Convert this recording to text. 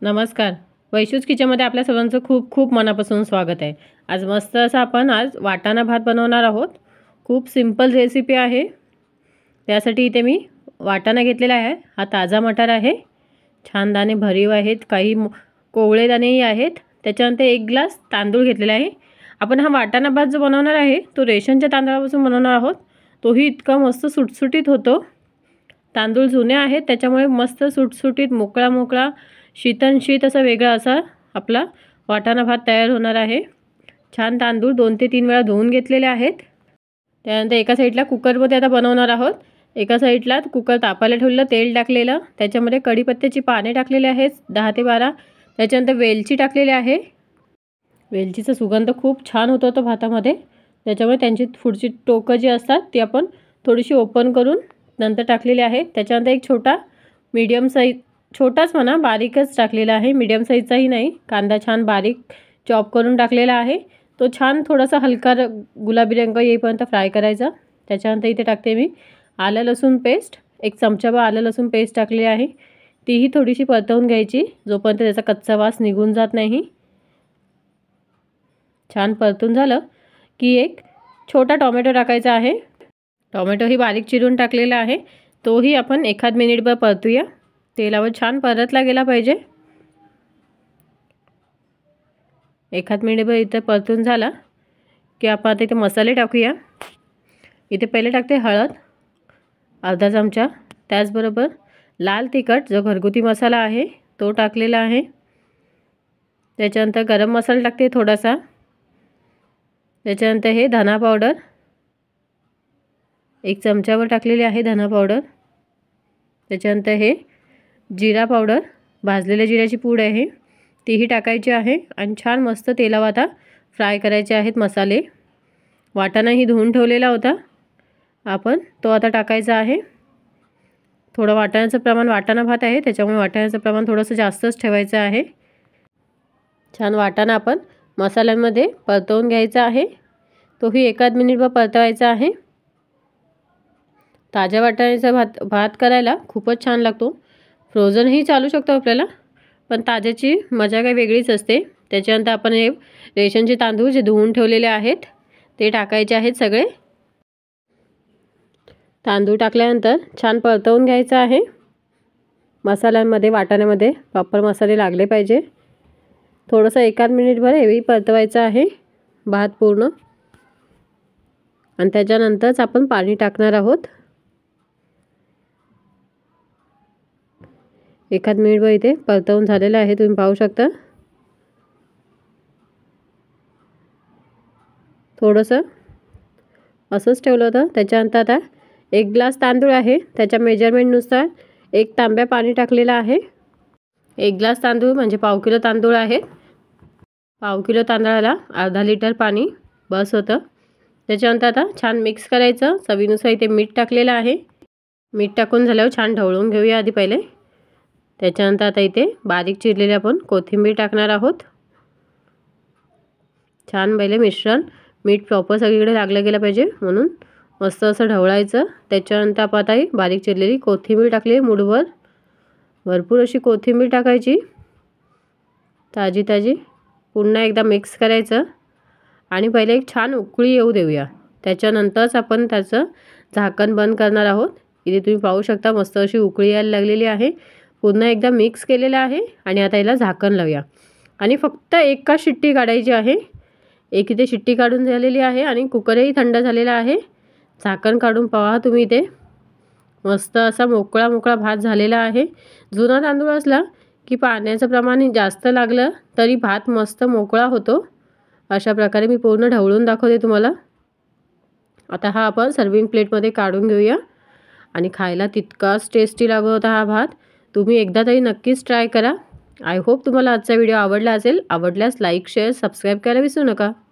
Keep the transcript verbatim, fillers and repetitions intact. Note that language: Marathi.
नमस्कार. वैशूज किचनमध्ये आपल्या सर्वांचं खूप खूप मनापासून स्वागत आहे. आज मस्त असं आपण आज वाटाणा भात बनवणार आहोत. खूप सिंपल रेसिपी आहे. त्यासाठी इथे मी वाटाणा घेतलेला आहे. हा ताजा मटार आहे. छान दाणे भरीव आहेत, काही कोवळे दाणेही आहेत. त्याच्यानंतर एक ग्लास तांदूळ घेतलेला आहे. आपण हा वाटाणा भात जो बनवणार आहे तो रेशनच्या तांदळापासून बनवणार आहोत. तोही इतका मस्त सुटसुटीत होतो. तांदूळ जुने आहेत त्याच्यामुळे मस्त सुटसुटीत मोकळा मोकळा शीतन शीत असा वेगळा असा आपला वाटाणा भात तयार होणार आहे. छान तांदूळ दोन ते तीन वेळा धुवून घेतलेले आहेत. त्यानंतर एका साईडला कुकरमध्ये आता बनवणार आहोत. एका साईडला कुकर तापायला ठेवलेलं, तेल टाकलेलं, त्याच्यामध्ये कढीपत्त्याची पाने टाकलेले आहेत दहा ते बारा. त्याच्यानंतर वेलची टाकलेली आहे. वेलचीचा सुगंध खूप छान होतो तो भातामध्ये. त्याच्यामुळे त्यांची पुढची टोकं जी असतात ती आपण थोडीशी ओपन करून नंतर टाकलेली आहे. त्याच्यानंतर एक छोटा मीडियम साईज, छोटाच म्हणा, बारीकच टाकलेला आहे, मीडियम साईजचाही नाही. कांदा छान बारीक चॉप करून टाकलेला आहे. तो छान थोडासा हलका गुलाबी रंग येईपर्यंत फ्राय करायचा. त्याच्यानंतर इथे टाकते मी आलं लसूण पेस्ट, एक चमचाभर आलं लसूण पेस्ट टाकली आहे. तीही थोडीशी परतवून घ्यायची जोपर्यंत त्याचा कच्चा वास निघून जात नाही. छान परतून झालं की एक छोटा टोमॅटो टाकायचा आहे. टोमॅटोही बारीक चिरून टाकलेला आहे. तोही आपण एखाद मिनिटभर परतूया. तेलावर छान परतला गेला पाहिजे. एखाद मिनिटभर इथे परतून झाला की आपण आता इथे मसाले टाकूया. इथे पहिले टाकते हळद अर्धा चमचा, त्याचबरोबर लाल तिखट जो घरगुती मसाला आहे तो टाकलेला आहे. त्याच्यानंतर गरम मसाला टाकते थोडासा. त्याच्यानंतर हे धना पावडर एक चमचावर टाकलेली आहे धना पावडर. त्याच्यानंतर हे जिरा पावडर, भाजलेल्या जिऱ्याची पूड आहे तीही टाकायची आहे. आणि छान मस्त तेलावर आता फ्राय करायचे आहेत मसाले. वाटाणाही धुवून ठेवलेला होता आपण, तो आता टाकायचा आहे. थोडं वाटाण्याचं प्रमाण, वाटाणा भात आहे त्याच्यामुळे वाटाण्याचं प्रमाण थोडंसं जास्तच ठेवायचं आहे. छान वाटाणा आपण मसाल्यांमध्ये परतवून घ्यायचा आहे. तोही एकाद मिनिटभर परतवायचा आहे. ताज्या वाटाण्याचा भात भात करायला खूपच छान लागतो. फ्रोझनही चालू शकतो आपल्याला, पण ताज्याची मजा काही वेगळीच असते. त्याच्यानंतर आपण हे रेशनचे तांदूळ जे धुवून ठेवलेले आहेत ते टाकायचे आहेत सगळे. तांदूळ टाकल्यानंतर छान परतवून घ्यायचं आहे. मसाल्यांमध्ये, वाटाण्यामध्ये प्रॉपर मसाले लागले पाहिजे. थोडंसं एकाद मिनिटभर हेही परतवायचं आहे भात पूर्ण. आणि त्याच्यानंतरच आपण पाणी टाकणार आहोत. एखाद मिनिटभर इथे परतवून झालेलं आहे, तुम्ही पाहू शकता. थोडंसं असंच ठेवलं होतं. त्याच्यानंतर आता एक ग्लास तांदूळ आहे त्याच्या मेजरमेंटनुसार एक तांब्या पाणी टाकलेलं आहे. एक ग्लास तांदूळ म्हणजे पाव किलो तांदूळ आहेत. पाव किलो तांदळाला अर्धा लिटर पाणी बस होतं. त्याच्यानंतर आता छान मिक्स करायचं. चवीनुसार इथे मीठ टाकलेलं आहे. मीठ टाकून झाल्यावर छान ढवळून घेऊया आधी पहिले. त्याच्यानंतर आता इथे बारीक चिरलेली आपण कोथिंबीर टाकणार आहोत. छान पहिले मिश्रण मीठ प्रॉपर सगळीकडे लागलं गेलं पाहिजे म्हणून मस्त असं ढवळायचं. त्याच्यानंतर आपण आता ही बारीक चिरलेली कोथिंबीर टाकली मूठभर. भरपूर अशी कोथिंबीर टाकायची ताजी ताजी. पुन्हा एकदा मिक्स करायचं आणि पहिले एक छान उकळी येऊ देऊया. त्याच्यानंतरच आपण त्याचं झाकण बंद करणार आहोत. इथे तुम्ही पाहू शकता मस्त अशी उकळी यायला लागलेली आहे. पुन्हा एकदा मिक्स केलेलं आहे आणि आता याला झाकण लावूया. आणि फक्त एका शिट्टी काढायची आहे. एक इथे शिट्टी काढून झालेली आहे आणि कुकरही थंड झालेला आहे. झाकण काढून पहा तुम्ही, इथे मस्त असा मोकळा मोकळा भात झालेला आहे. जुना तांदूळ असला की पाण्याचं प्रमाण जास्त लागलं तरी भात मस्त मोकळा होतो. अशा प्रकारे मी पूर्ण ढवळून दाखवते तुम्हाला. आता हा आपण सर्विंग प्लेटमध्ये काढून घेऊया. आणि खायला तितकाच टेस्टी लागत होता हा भात. तुम्ही एकदा तरी नक्कीच ट्राय करा. आय होप तुम्हाला आजचा व्हिडिओ आवडला असेल. आवडल्यास लाईक, शेअर, सबस्क्राईब करायला विसरू नका.